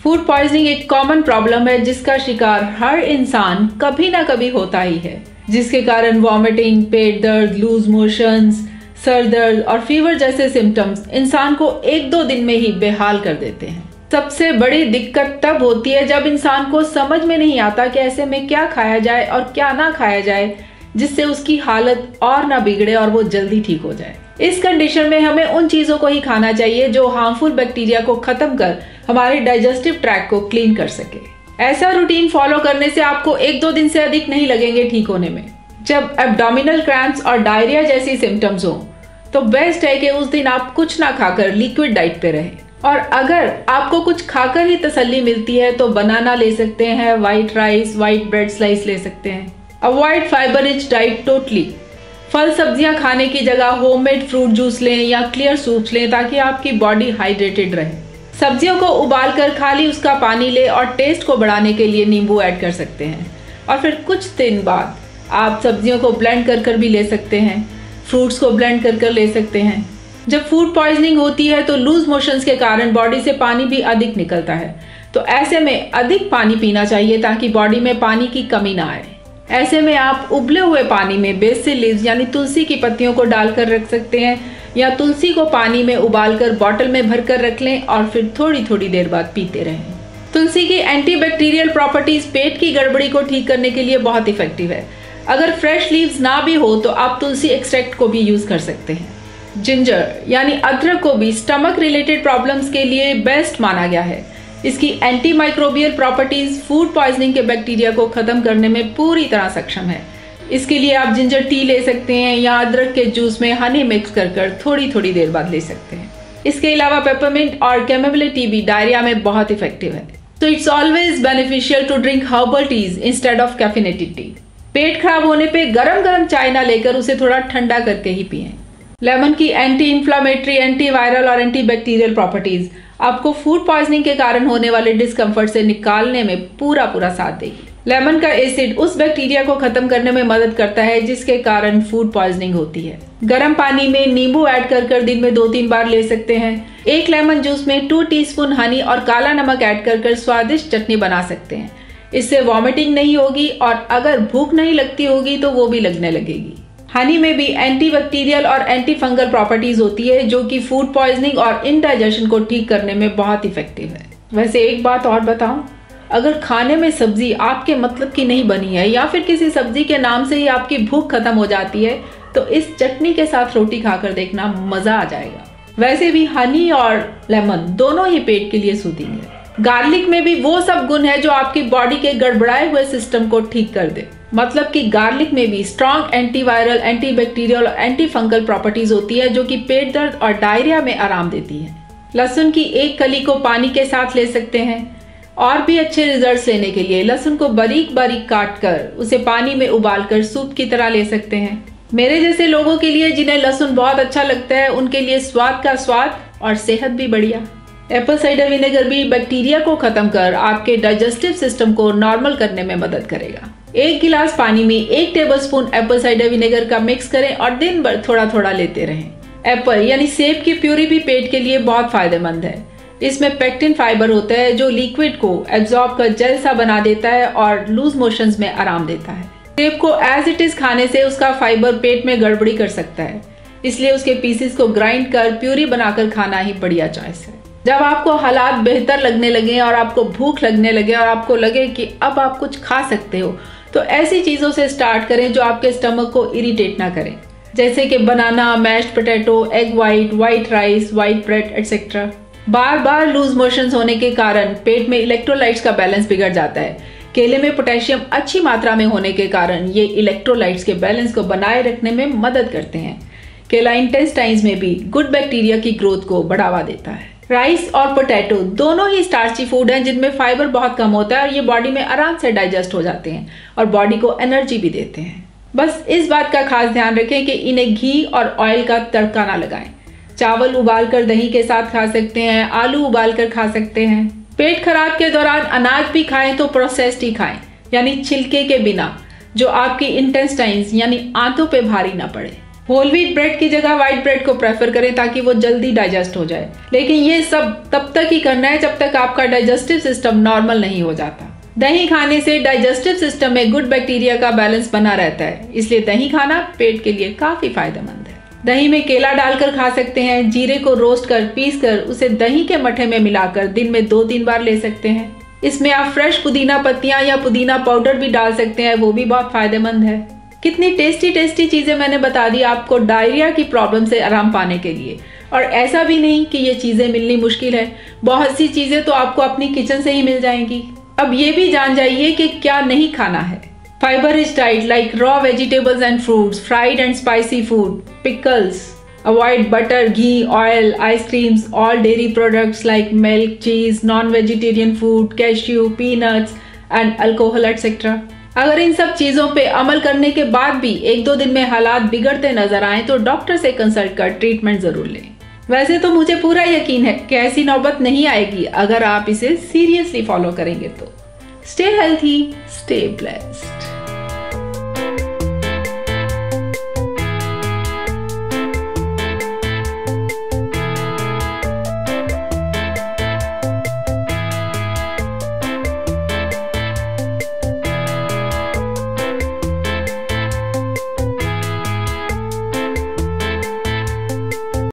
Food poisoning एक common problem है जिसका शिकार हर इंसान कभी ना कभी होता ही है, जिसके कारण वॉमिटिंग, पेट दर्द, लूज मोशंस, सर दर्द और फीवर जैसे सिम्टम्स इंसान को 1-2 दिन में ही बेहाल कर देते हैं। सबसे बड़ी दिक्कत तब होती है जब इंसान को समझ में नहीं आता कि ऐसे में क्या खाया जाए और क्या ना खाया जाए जिससे उसकी हालत और ना बिगड़े और वो जल्दी ठीक हो जाए। इस कंडीशन में हमें उन चीजों को ही खाना चाहिए जो हार्मफुल बैक्टीरिया को खत्म कर हमारे डाइजेस्टिव ट्रैक्ट को क्लीन कर सके। ऐसा रूटीन फॉलो करने से आपको 1-2 दिन से अधिक नहीं लगेंगे ठीक होने में। जब एब्डोमिनल क्रैम्प्स और डायरिया जैसी सिम्टम्स हो तो बेस्ट है कि उस दिन आप कुछ ना खाकर लिक्विड डाइट पे रहें। और अगर आपको कुछ खाकर ही तसल्ली मिलती है तो बनाना ले सकते हैं, white rice, white bread slice ले सकते हैं। Avoid fibre rich diet totally. फल सब्जियां खाने की जगह होममेड फ्रूट जूस लें या क्लियर सूप्स लें ताकि आपकी बॉडी हाइड्रेटेड रहे। सब्जियों को उबालकर खाली उसका पानी ले और टेस्ट को बढ़ाने के लिए नींबू ऐड कर सकते हैं। और फिर कुछ दिन बाद आप सब्जियों को ब्लेंड कर भी ले सकते हैं, फ्रूट्स को ब्लेंड कर ले सकते हैं। जब फूड पॉइजनिंग होती है तो लूज मोशंस के कारण बॉडी से पानी भी अधिक निकलता है, तो ऐसे में अधिक पानी पीना चाहिए ताकि बॉडी में पानी की कमी ना आए। ऐसे में आप उबले हुए पानी में बेसिल लीव्स यानी तुलसी की पत्तियों को डालकर रख सकते हैं या तुलसी को पानी में उबालकर बॉटल में भरकर रख लें और फिर थोड़ी थोड़ी देर बाद पीते रहें। तुलसी की एंटीबैक्टीरियल प्रॉपर्टीज पेट की गड़बड़ी को ठीक करने के लिए बहुत इफेक्टिव है। अगर फ्रेश लीव्स ना भी हो तो आप तुलसी एक्सट्रैक्ट को भी यूज कर सकते हैं। जिंजर यानी अदरक को भी स्टमक रिलेटेड प्रॉब्लम्स के लिए बेस्ट माना गया है। इसकी antimicrobial properties food poisoning के बैक्टीरिया को खत्म करने में पूरी तरह सक्षम है। इसके लिए आप जिंजर टी ले सकते हैं या अदरक के जूस में हनी मिक्स कर थोड़ी थोड़ी देर बाद ले सकते हैं। इसके अलावा पेपरमिंट और कैमोमिल टी भी डायरिया में बहुत इफेक्टिव है। तो it's always beneficial to drink herbal teas instead of caffeinated tea. पेट खराब होने पे गरम चाय ना लेकर उसे थोड़ा ठंडा करके ही पिएं। लेमन की एंटी इंफ्लेमेटरी, एंटी वायरल और एंटी बैक्टीरियल प्रॉपर्टीज आपको फूड पॉइजनिंग के कारण होने वाले डिस्कम्फर्ट से निकालने में पूरा साथ देगी। लेमन का एसिड उस बैक्टीरिया को खत्म करने में मदद करता है जिसके कारण फूड पॉइजनिंग होती है। गर्म पानी में नींबू ऐड कर दिन में 2-3 बार ले सकते हैं। एक लेमन जूस में 2 टीस्पून हनी और काला नमक ऐड कर स्वादिष्ट चटनी बना सकते हैं। इससे वॉमिटिंग नहीं होगी और अगर भूख नहीं लगती होगी तो वो भी लगने लगेगी। हनी में भी एंटीबैक्टीरियल और एंटी फंगल प्रॉपर्टीज होती है जो कि फूड पॉइजनिंग और इंडाइजेशन को ठीक करने में बहुत इफेक्टिव है। वैसे एक बात और बताऊं, अगर खाने में सब्जी आपके मतलब की नहीं बनी है या फिर किसी सब्जी के नाम से ही आपकी भूख खत्म हो जाती है तो इस चटनी के साथ रोटी खाकर देखना, मजा आ जाएगा। वैसे भी हनी और लेमन दोनों ही पेट के लिए सूदिंग है। गार्लिक में भी वो सब गुण है जो आपकी बॉडी के गड़बड़ाए हुए सिस्टम को ठीक कर दे। मतलब कि गार्लिक में भी स्ट्रॉन्ग एंटीवायरल, एंटीबैक्टीरियल और एंटी फंगल प्रॉपर्टीज होती है जो कि पेट दर्द और डायरिया में आराम देती है। लहसुन की एक कली को पानी के साथ ले सकते हैं। और भी अच्छे रिजल्ट्स लेने के लिए लहसुन को बारीक काट कर उसे पानी में उबालकर सूप की तरह ले सकते हैं। मेरे जैसे लोगों के लिए जिन्हें लहसुन बहुत अच्छा लगता है उनके लिए स्वाद का स्वाद और सेहत भी बढ़िया। एप्पल साइडर विनेगर भी बैक्टीरिया को खत्म कर आपके डाइजेस्टिव सिस्टम को नॉर्मल करने में मदद करेगा। 1 गिलास पानी में 1 टेबलस्पून एप्पल साइडर विनेगर का मिक्स करें और दिन भर थोड़ा लेते रहें। एप्पल यानी सेब की प्यूरी भी पेट के लिए बहुत फायदेमंद है। इसमें पेक्टिन फाइबर होता है जो लिक्विड को एब्जॉर्ब कर जेल सा बना देता है और लूज मोशंस में आराम देता है। सेब को एज इट इज खाने से उसका फाइबर पेट में गड़बड़ी कर सकता है, इसलिए उसके पीसेस को ग्राइंड कर प्यूरी बनाकर खाना ही बढ़िया चॉइस है। जब आपको हालात बेहतर लगने लगे और आपको भूख लगने लगे और आपको लगे कि अब आप कुछ खा सकते हो तो ऐसी चीजों से स्टार्ट करें जो आपके स्टमक को इरिटेट ना करें, जैसे कि banana, mashed potato, egg white rice, white bread etcetera. बार लूज मोशंस होने के कारण पेट में इलेक्ट्रोलाइट्स का बैलेंस बिगड़ जाता है। केले में पोटेशियम अच्छी मात्रा में होने के कारण ये इलेक्ट्रोलाइट्स के बैलेंस को बनाए रखने में मदद करते हैं। केला इंटेस्टाइन्स में भी गुड बैक्टीरिया की ग्रोथ को बढ़ावा देता है। राइस और पोटैटो दोनों ही स्टार्ची फूड हैं जिनमें फाइबर बहुत कम होता है और ये बॉडी में आराम से डाइजेस्ट हो जाते हैं और बॉडी को एनर्जी भी देते हैं। बस इस बात का खास ध्यान रखें कि इन्हें घी और ऑयल का तड़का ना लगाएं। चावल उबालकर दही के साथ खा सकते हैं, आलू उबालकर खा सकते हैं। पेट खराब के दौरान अनाज भी खाएं तो प्रोसेस्ड ही खाएं, यानी छिलके के बिना, जो आपकी इंटेस्टाइन्स यानी आंतों पे भारी ना पड़े। होल व्हीट ब्रेड की जगह व्हाइट ब्रेड को प्रेफर करें ताकि वो जल्दी डाइजेस्ट हो जाए, लेकिन ये सब तब तक ही करना है जब तक आपका डाइजेस्टिव सिस्टम नॉर्मल नहीं हो जाता। दही खाने से डाइजेस्टिव सिस्टम में गुड बैक्टीरिया का बैलेंस बना रहता है, इसलिए दही खाना पेट के लिए काफी फायदेमंद है। दही में केला डालकर खा सकते हैं। जीरे को रोस्ट कर पीस कर उसे दही के मठे में मिलाकर दिन में 2-3 बार ले सकते हैं। इसमें आप फ्रेश पुदीना पत्तियां या पुदीना पाउडर भी डाल सकते हैं, वो भी बहुत फायदेमंद है। कितनी टेस्टी टेस्टी चीजें मैंने बता दी आपको डायरिया की प्रॉब्लम से आराम पाने के लिए। और ऐसा भी नहीं कि ये चीजें मिलनी मुश्किल है, बहुत सी चीजें तो आपको अपनी किचन से ही मिल जाएंगी। अब ये भी जान जाइए कि क्या नहीं खाना है। Fibre rich diet like raw vegetables and fruits, fried and spicy food, pickles. Avoid butter, ghee, oil, ice creams, all dairy products like milk, cheese, non-vegetarian food, cashew, peanuts and alcohol etc. अगर इन सब चीजों पे अमल करने के बाद भी 1-2 दिन में हालात बिगड़ते नजर आए तो डॉक्टर से कंसल्ट कर ट्रीटमेंट जरूर लें। वैसे तो मुझे पूरा यकीन है कि ऐसी नौबत नहीं आएगी अगर आप इसे सीरियसली फॉलो करेंगे तो। Stay healthy, stay blessed.